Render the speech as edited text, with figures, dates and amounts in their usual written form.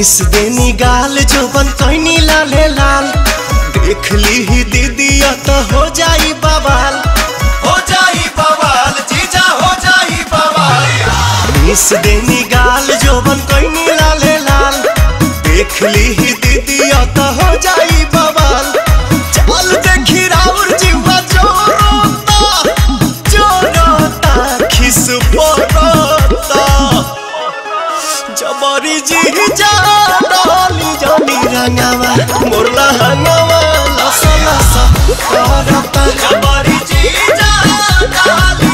Miss देनी गाल जोबन कैनी लाले लाल देख ली ही दीदी तो हो जाई बवाल जीजा हो जाई बवाल। मिस देनी गाल जोबन कैनी लाले लाल देख ली ही दीदी तो हो जाई बवाल। चल देखी राउर जीवा जोरोता खिस पोरोता जबरी जीजा डाली जानी रंगावा मोरला हंगावा लसा लसा करता जबरी जीजा डाली